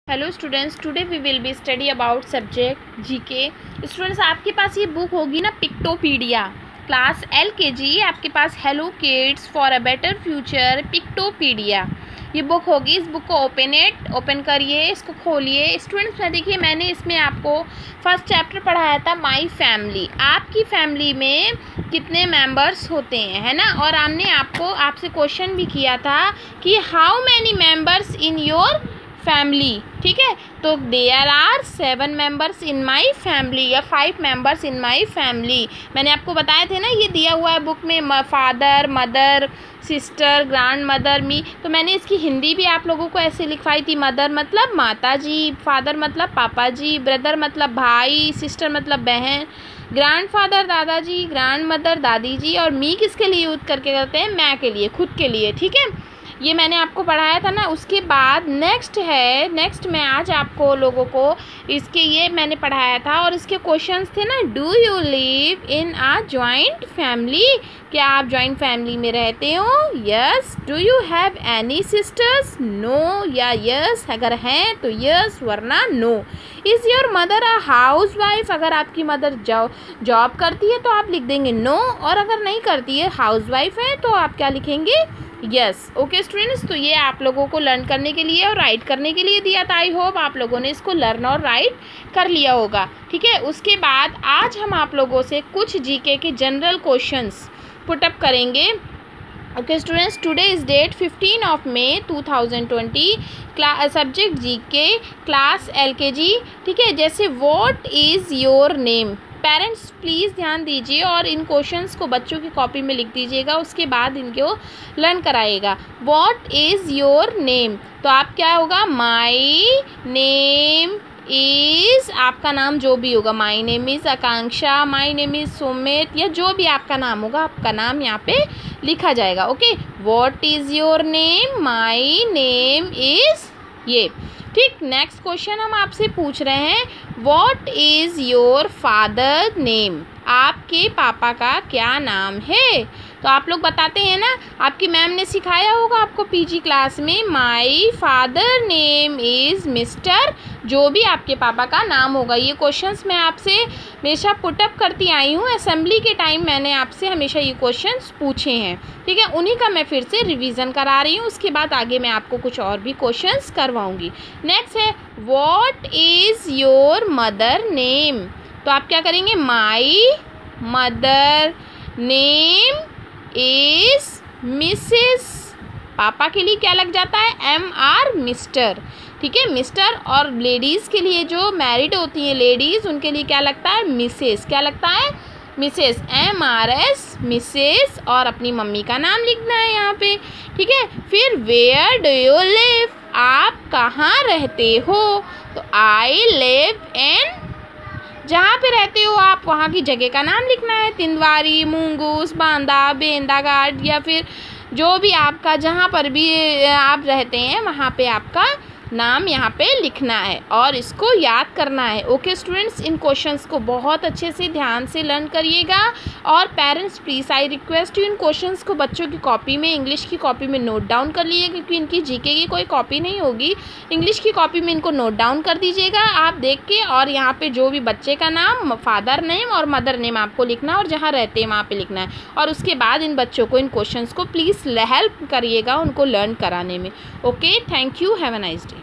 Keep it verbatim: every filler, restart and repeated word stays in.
Hello students, today we will be study about subject GK. Students, आपके पास ये book होगी ना, पिक्टोपीडिया, क्लास एल के जी। आपके पास hello kids for a better future Pictopedia ये बुक होगी। इस बुक को ओपन इट ओपन करिए, इसको खोलिए। स्टूडेंट्स, मैं देखिए मैंने इसमें आपको फर्स्ट चैप्टर पढ़ाया था माय फैमिली। आपकी फैमिली में कितने मेंबर्स होते हैं, है ना। और हमने आपको आपसे क्वेश्चन भी किया था कि how many members in your family, ठीक है। तो there are seven members in my family या five members in my family. मैंने आपको बताए थे ना, ये दिया हुआ है बुक में, father, mother, sister, grandmother, me. तो मैंने इसकी हिंदी भी आप लोगों को ऐसे लिखवाई थी। मदर मतलब माता जी, फादर मतलब पापा जी, ब्रदर मतलब भाई, सिस्टर मतलब बहन, ग्रैंड फादर दादाजी, ग्रैंड मदर दादी जी, और मी किसके लिए यूज करके करते हैं, मैं के लिए, खुद के लिए, ठीक है। ये मैंने आपको पढ़ाया था ना। उसके बाद नेक्स्ट है, नेक्स्ट मैं आज आपको लोगों को इसके ये मैंने पढ़ाया था और इसके क्वेश्चंस थे ना। Do you live in a joint family, क्या आप जॉइंट फैमिली में रहते हो? Yes. Do you have any sisters? No या यस। अगर हैं तो यस, वरना no. Is your mother a housewife, अगर आपकी मदर जॉब जॉब करती है तो आप लिख देंगे नो, और अगर नहीं करती है, हाउस वाइफ है, तो आप क्या लिखेंगे? यस। ओके स्टूडेंट्स, तो ये आप लोगों को लर्न करने के लिए और राइट करने के लिए दिया था। आई होप आप लोगों ने इसको लर्न और राइट कर लिया होगा, ठीक है। उसके बाद आज हम आप लोगों से कुछ जीके के जनरल क्वेश्चंस पुट अप करेंगे। Okay students, today is date fifteen of May two thousand twenty. Class subject GK, class LKG, ठीक है। जैसे what is your name. Parents please ध्यान दीजिए और इन क्वेश्चंस को बच्चों की कॉपी में लिख दीजिएगा, उसके बाद इनको लर्न कराइएगा। व्हाट इज़ योर नेम, तो आप क्या होगा, माई नेम इज़, आपका नाम जो भी होगा, my name is Akanksha, my name is Sumit, या जो भी आपका नाम होगा, आपका नाम यहाँ पे लिखा जाएगा। Okay, what is your name, my name is ये, ठीक। नेक्स्ट क्वेश्चन हम आपसे पूछ रहे हैं, what is your father name, आपके पापा का क्या नाम है? तो आप लोग बताते हैं ना, आपकी मैम ने सिखाया होगा आपको पीजी क्लास में, my father name is mister, जो भी आपके पापा का नाम होगा। ये क्वेश्चंस मैं आपसे हमेशा पुटअप करती आई हूँ। असेंबली के टाइम मैंने आपसे हमेशा ये क्वेश्चंस पूछे हैं, ठीक है। उन्हीं का मैं फिर से रिवीजन करा रही हूँ। उसके बाद आगे मैं आपको कुछ और भी क्वेश्चंस करवाऊँगी। नेक्स्ट है, what is your mother name, तो आप क्या करेंगे, my mother name is Mrs, पापा के लिए क्या लग जाता है, एम आर, मिस्टर, ठीक है, मिस्टर। और लेडीज़ के लिए जो मैरिड होती हैं लेडीज़, उनके लिए क्या लगता है, मिसेस, क्या लगता है, Mrs, M R S, Mrs. और अपनी मम्मी का नाम लिखना है यहाँ पे, ठीक है। फिर वेयर डू यू लिव, आप कहाँ रहते हो, तो आई लिव इन, जहाँ पे रहते हो आप वहाँ की जगह का नाम लिखना है, तिंदवारी, मूंगूस, बांदा, बेंदा घाट, या फिर जो भी आपका जहाँ पर भी आप रहते हैं वहाँ पे आपका नाम यहाँ पे लिखना है और इसको याद करना है। ओके स्टूडेंट्स, इन क्वेश्चंस को बहुत अच्छे से ध्यान से लर्न करिएगा। और parents please I request you, इन क्वेश्चंस को बच्चों की कॉपी में, इंग्लिश की कॉपी में नोट डाउन कर लीजिए, क्योंकि इनकी जीके की कोई कॉपी नहीं होगी। इंग्लिश की कॉपी में इनको नोट डाउन कर दीजिएगा आप देख के, और यहाँ पर जो भी बच्चे का नाम, फादर नेम और मदर नेम आपको लिखना है, और जहाँ रहते हैं वहाँ पर लिखना है। और उसके बाद इन बच्चों को, इन क्वेश्चंस को प्लीज़ हेल्प करिएगा उनको लर्न कराने में। Okay, thank you, have a nice day.